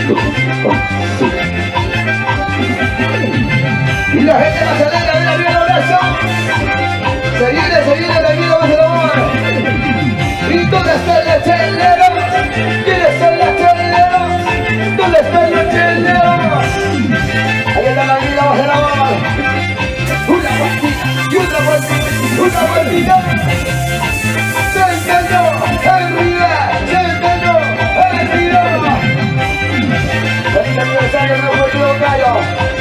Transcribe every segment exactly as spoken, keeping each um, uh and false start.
Y la gente más alegre, mira, mira el abrazo. Se viene, se viene la vida, vamos a la amor. ¿Y dónde está el chelero? ¿Quién es el chelero? ¿Dónde está el chelero? Ahí está la vida, vamos a la amor. Una vueltita, y otra vueltita, una vueltita. Se entendió, arriba, se entendió, arriba. Feliz aniversario, no fue todo callo.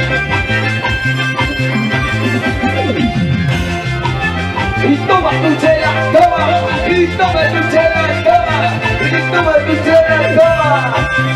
Y toma tu chela, toma, y toma tu chela, toma, y toma tu chela, toma.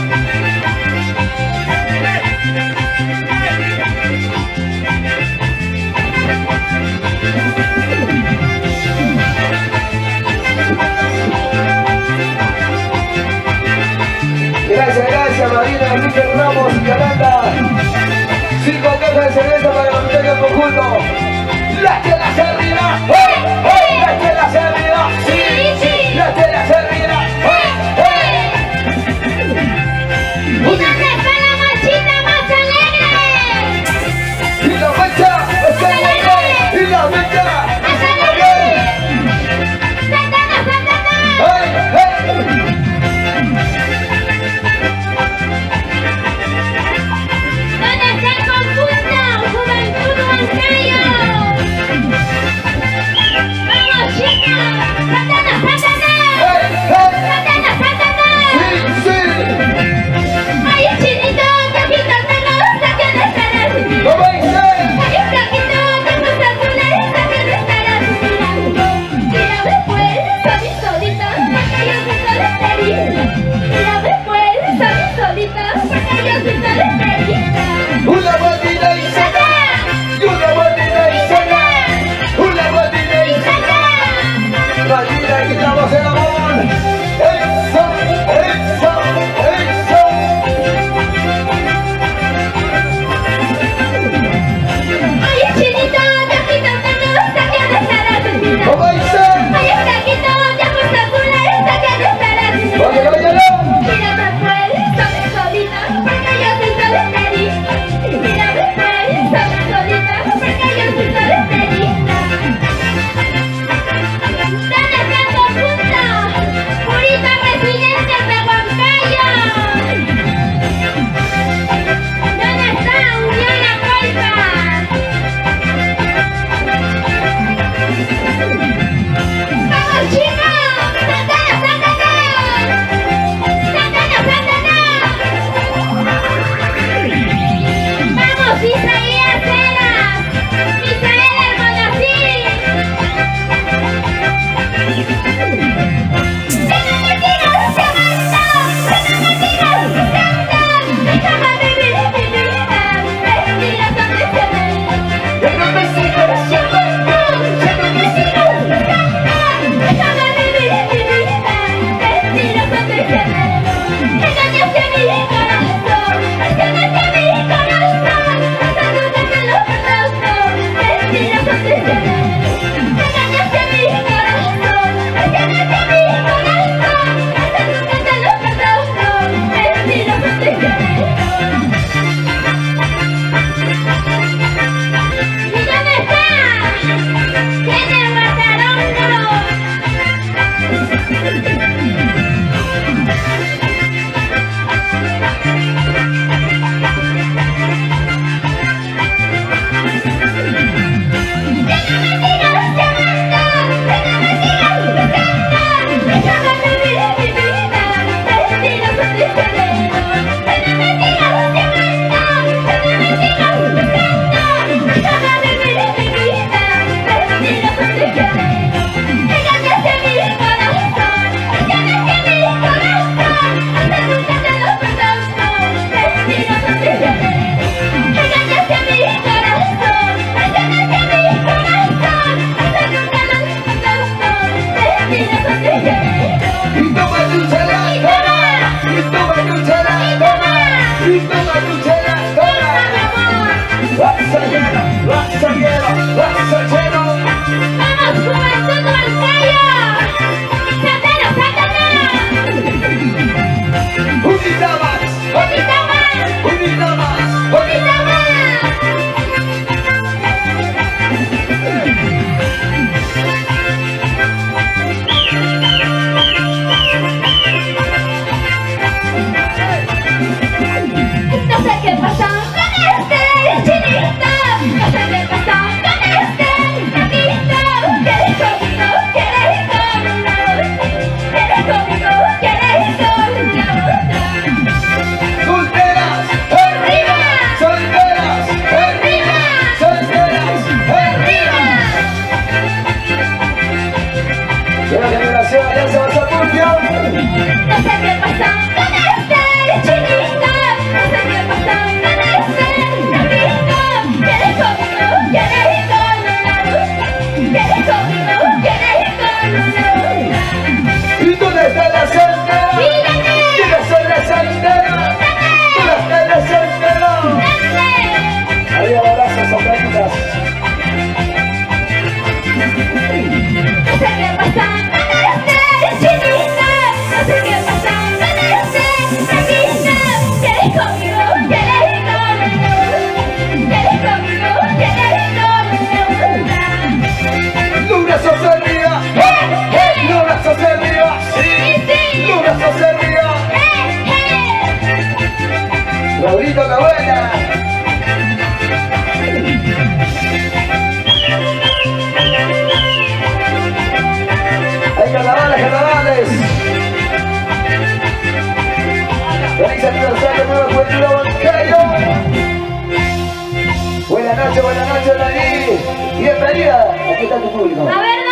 Gracias, gracias Marina, Enrique Ramos y Yolanda. Cinco cajas de cerveza para el auditorio conjunto. Las chelas arriba, ¡hey! ¡Hey! Las chelas arriba, sí, sí. Las chelas arriba, ¡hey! ¡Hey! ¿Y dónde está la manchita más alegre? Y la mancha está alegre, y la mancha ¡Más alegre! ¡Santana, Santana! ¡hey! ¡Hey! ¿Dónde está el conjunto? ¡Juventud Huancayo! ¡Vamos, chicas! ¡Santana, Santana! ¡Hey! ¡Hey! ¡Santana, Santana! ¡Sí, sí! ¡Ay, chinito! ¡Tajito, te lo gusta que no estarás mirando! ¡No veis! ¡Ay, flaquito! ¡Te gusta tu nariz que no estarás mirando! Mírame pues, a mí solita, porque yo soy solterita. Mírame pues, a mí solita, porque yo soy solterita. Una vueltita y saca, y una vueltita y saca, una vueltita y saca. Marina, y estamos en amor. Eso, eso, eso. ¡Ay, chinito! ¡Tajito, te lo gusta que no estarás mirando! ¿Cómo dice? ¡Ay, flaquito! ¡Te gusta tu nariz que no estarás mirando! Oye, óyelo. Mírame pues, a mí solita, porque yo soy solterita. Mírame pues, a mí solita, porque yo soy solterita. ¿Dónde está el conjunto? Purita Residentes de Huancayo. ¿Dónde está Unión La Colpa? ¡Vamos, chicos! ¡Santana, Santana! ¡Santana, Santana! ¡Vamos, Isaías Heras! ¡Misael Almonacid! ¡Venga, Martínez! ¡Se avanza! ¡Venga, Martínez! ¡Canta! ¡Déjame vivir mi vida! ¡Respira sobre ese velo! ¡Déjame seguir siempre! ¡Déjame seguir! ¡Canta! ¡Déjame vivir mi vida! ¡Respira sobre ese velo! ¡Engañaste a mi corazón! ¡Engañaste a mi corazón! ¡Hasta nunca te lo perdono! ¡Respira sobre ese velo! ¡Engañaste a mi corazón! ¡Engañaste a mi corazón! ¡Hasta nunca te lo perdono! ¡Respira sobre ese velo! ¿Y dónde está? ¡Tiene guardarondo! ¡Déjame tirar llamando! ¡Déjame tirar buscando! ¡Déjame vivir mi vida! ¡Respira sobre ese velo! ¡Déjame tirar llamando! ¡Déjame tirar buscando! ¡Déjame vivir mi vida! ¡Respira sobre ese velo! ¡Engañaste a mi corazón! ¡Engañaste a mi corazón! ¡Hasta nunca te lo perdono! ¡Respira sobre ese velo! ¡Engañaste a mi corazón! ¡Engañaste a mi corazón! ¡Hasta nunca te lo perdono! ¡Respira sobre ese velo! Y toma tu chela, toma. Y toma tu chela, toma. Y toma tu chela, toma. Vasallero, vasallero, vasallero. ¡Vamos, Juventud Huancayo! ¡Santana, Santana! Unita más, ¡Unita más! Carlito Cabuena. Hay carnavales, carnavales. Feliz aniversario, nueva juventud bancario. Buenas noches, buenas noches, Dani. Bienvenida. Aquí está tu público. A ver,